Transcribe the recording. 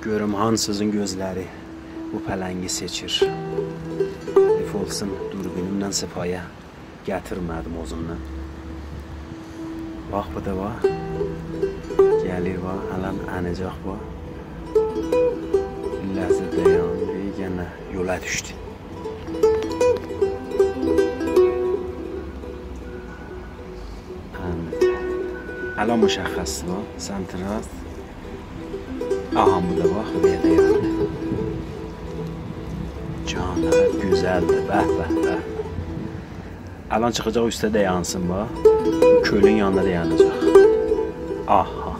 Görüm hansızın gözləri bu pələngi seçir. Lif olsun durbinimlə sıfaya gətirmədim ozundan. Bax bu da var. Gəlir var, hələn ənəcək var. Ləzzət dayandı, yenə yola düşdü. Hələn müşəxxəsdir var, səmtraz. Aha bu da bax, buraya dayandı. Canlar gözəldir, bəh. Hələn çıxacaq üstə dayansın bax. Kölün yanına dayanacaq. Aha.